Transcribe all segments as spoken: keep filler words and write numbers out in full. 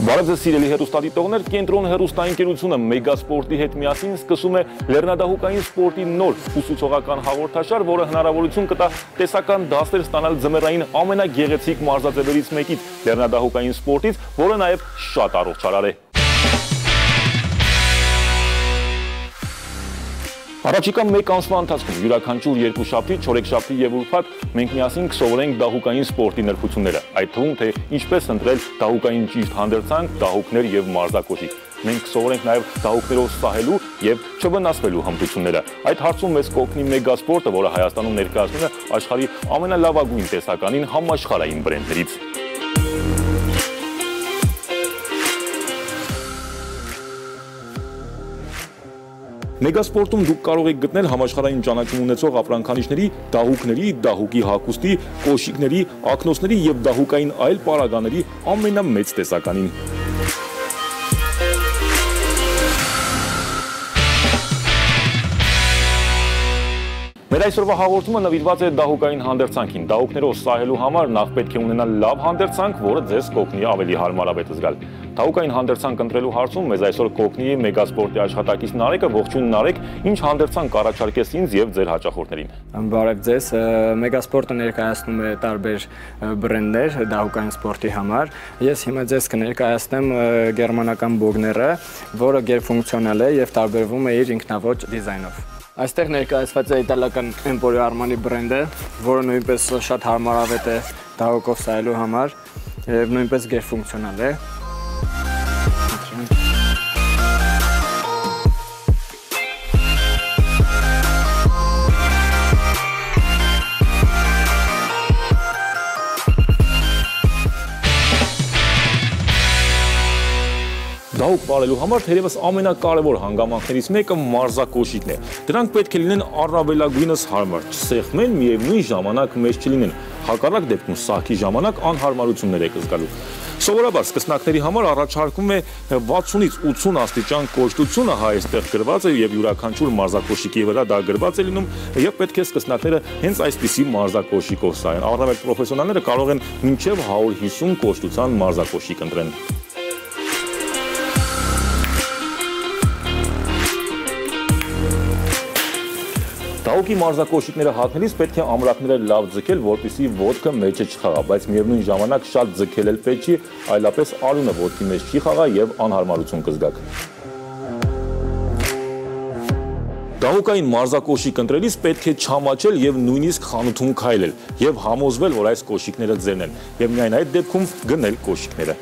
Բարև ձեզ սիրելի հեռուստադիտողներ, Կենտրոն հեռուստաընկերությունը Մեգասպորտի հետ միասին սկսում է լեռնադահուկային սպորտի նոր ուսուցողական հաղորդաշար, որը հնարավորություն կտա տեսական դասեր ստանալ ձմեռային ամենագեղեցիկ մարզաձևերից մեկից, լեռնադահուկային սպորտից, որը նաև շատ առողջարար է։ Առաջիկա մեկ ամսվա ընթացքում յուրաքանչյուր երկուշաբթի, չորեքշաբթի եւ ուրբաթ մենք միասին կսովորենք դահուկային սպորտի նրբությունները, այդ թվում թե ինչպես ընտրել դահուկային ճիշտ հանդերձանք, դահուկներ եւ մարզակոշիկ։ Մենք կսովորենք նաեւ դահուկներով սահելու եւ չվնասվելու հմտությունները։ Այդ հարցում մեզ կօգնի Մեգասպորտը, որը Հայաստանում ներկայացնում է աշխարհի ամենալավագույն տեսականին համաշխարհային բրենդներից։ Մեգասպորտում դուք կարող եք գտնել համաշխարհային ճանաչում ունեցող ապրանքանիշների, դահուկների, դահուկի հագուստի, կոշիկների, ակնոցների եւ դահուկային այլ պարագաների ամենամեծ տեսականին։ Մեր այսօրվա հաղորդումը նվիրված է դահուկային հանդերձանքին։ Դահուկներով սահելու համար նախ պետք է ունենալ լավ հանդերձանք, որը ձեզ կօգնի ավելի հարմարավետ զգալ։ Դահուկային հանդերձանք ընտրելու հարցում մեզ այսօր կօգնի Մեգասպորտի աշխատակից Նարեկը, ողջույն Նարեկ, ինչ հանդերձանք առաջարկես ինձ եւ ձեր հաճախորդներին։ Բարև ձեզ, Մեգասպորտը ներկայացնում է տարբեր բրենդներ դահուկային սպորտի համար։ Ես հիմա ձեզ կներկայացնեմ գերմանական բոգները, որը գերֆունկցիոնալ է եւ տարբերվում է իր ինքնավոճ դիզայնով։ Այստեղ ներկայացված է իտալական Emporio Armani բրենդը, որը նույնպես շատ հարմարավետ է դահուկով սահելու համար եւ նույնպես գերֆունկցիոնալ է։ Դահուկ պարելու համար թերևս ամենակարևոր հանգամանքներից մեկը մարզակոշիկն է։ Դրանք պետք է լինեն առավելագույնս հարմար, չսեղմեն, միևնույն ժամանակ մեծ չլինեն։ Հակառակ դեպքում սահքի ժամանակ անհարմարություններ եք զգալու։ Սովորաբար սկսնակների համար առաջարկվում է վաթսունից ութսուն աստիճան կոշտությունը, հա այստեղ գրված է եւ յուրաքանչյուր մարզակոշիկի վրա դա գրված է լինում եւ պետք է սկսնակները հենց այսպիսի մարզակոշիկով սահեն։ Առավել պրոֆեսիոնալները կարող են մինչեւ հարյուր հիսուն կոշտության մարզակոշիկ ընտրեն։ Դահուկի մարզակոշիկները հագնելիս պետք է ամրակները լավ ձգել, որպեսզի ոտքը մեջը չխաղա, բայց միևնույն ժամանակ շատ ձգել էլ պետք չի, այլապես արյունը ոտքի մեջ չի խաղա եւ անհարմարություն կզգաք։ Դահուկային մարզակոշիկ ընտրելիս պետք է չամաչել եւ նույնիսկ խանութում քայլել եւ համոզվել, որ այս կոշիկները ձերն են եւ միայն այդ դեպքում գնել կոշիկները։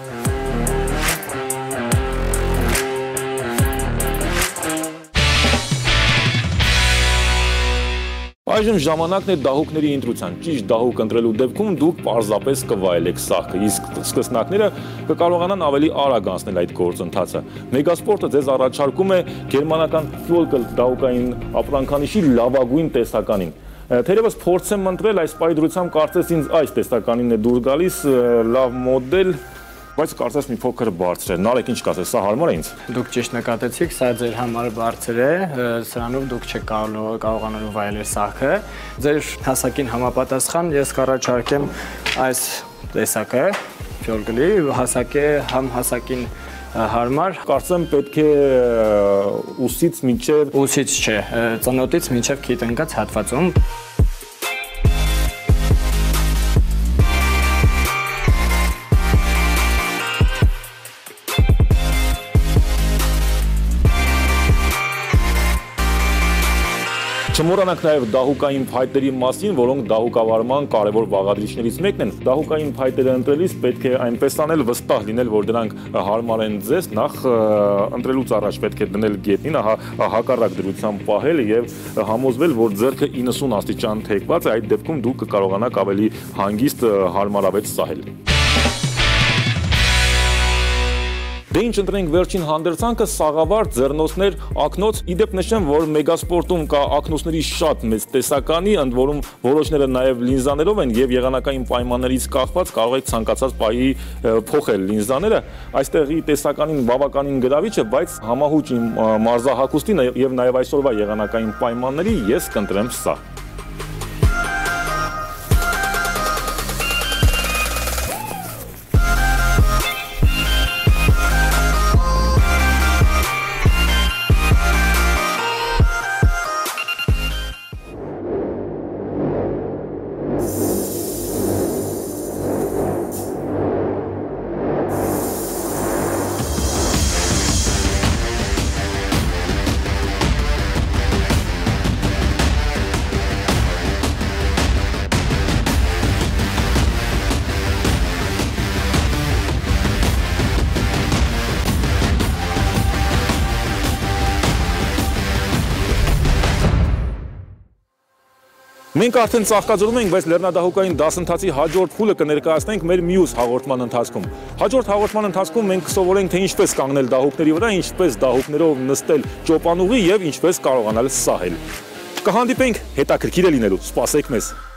Այժմ ժամանակն է դահուկների ընտրության։ Ճիշտ դահուկ ընտրելու դեպքում դուք պարզապես կվայելեք սահքը, իսկ սկսնակները կկարողանան ավելի արագ անցնել այդ գործընթացը։ Մեգասպորտը ձեզ առաջարկում է գերմանական Fjölkel դահուկային ապրանքանիշի լավագույն տեսականին։ Թերևս փորձեմ ընտրել այս պայդրությամբ, կարծես ինձ այս տեսականին է դուր գալիս, լավ մոդել, բայց կարծես մի փոքր բարձր է։ Նարեկ, ինչ կասես, սա հարմար է ինձ։ Դուք ճիշտ նկատեցիք, սա ձեր համար բարձր է, սրանով դուք չեք կարողանալու վայելել սահքը։ Ձեր հասակին համապատասխան ես կառաջարկեմ այս տեսակը, Fjölkel-ի, հասակ է համ հասակին հարմար։ Կարծեմ պետք է ուսից մինչև ուսից չէ, ծնոտից մինչև քիթ ընկած հատվածում։ Չմոռանանք նաև դահուկային փայտերի մասին, որոնք դահուկավարման կարևոր բաղադրիչներից մեկն են։ Դահուկային փայտերը ընտրելիս պետք է այնպես անել, վստահ լինել, որ դրանք հարմար են ձեզ, նախ ընտրելուց առաջ պետք է դնել գետնին, հակառակ դրությամբ պահել եւ համոզվել, որ ձեռքը իննսուն աստիճան թեքված է, այդ դեպքում դուք կկարողանաք ավելի հանգիստ հարմարավետ սահել։ Դե ինչ ընտրենք վերջին հանդերձանքը, սաղավար, ձեռնոցներ, ակնոց։ Իդեպ նշեմ, որ Մեգասպորտում կա ակնոցների շատ մեծ տեսականի, ընդ որում որոշները նաև լինզաներով են եւ եղանակային պայմաններից կախված կարող եք ցանկացած պահի փոխել լինզաները։ Այստեղի տեսականին բավականին գրավիչ է, բայց համահուճ իմ մարզահագուստին եւ նաև այսօրվա եղանակային պայմանների ես կընտրեմ սա։ Մենք արդեն ծաղկաձորում ենք, բայց լեռնադահուկային դասընթացի հաջորդ փուլը կներկայացնենք մեր մյուս հաղորդման ընթացքում։ Հաջորդ հաղորդման ընթացքում մենք կսովորենք, թե ինչպես կանգնել դահուկների վրա, ինչպես դահուկներով նստել ճոպանուղի եւ ինչպես կարողանալ սահել։ Կհանդիպենք հետաքրքիր է լինելու։ Սպասեք մեզ։